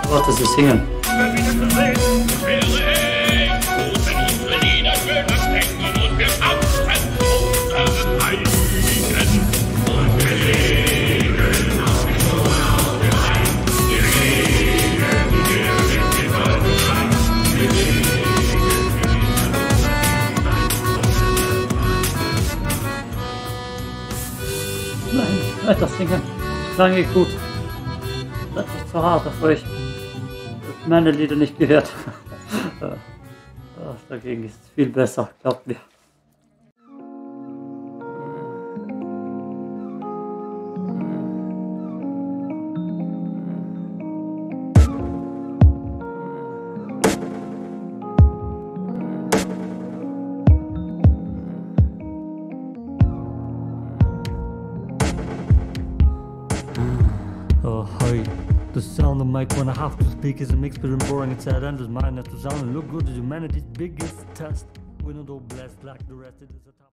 Warte, sie singen. Nein, weiter singen. Das klang nicht gut. Das ist etwas zu hart auf euch. Ich habe meine Lieder nicht gehört. Dagegen ist es viel besser, glaubt mir. Oh, hi. The sound of mic when I have to speak is a mix between boring and sad, and does mine not to sound and look good is humanity's biggest test. We're not all blessed like the rest, it is a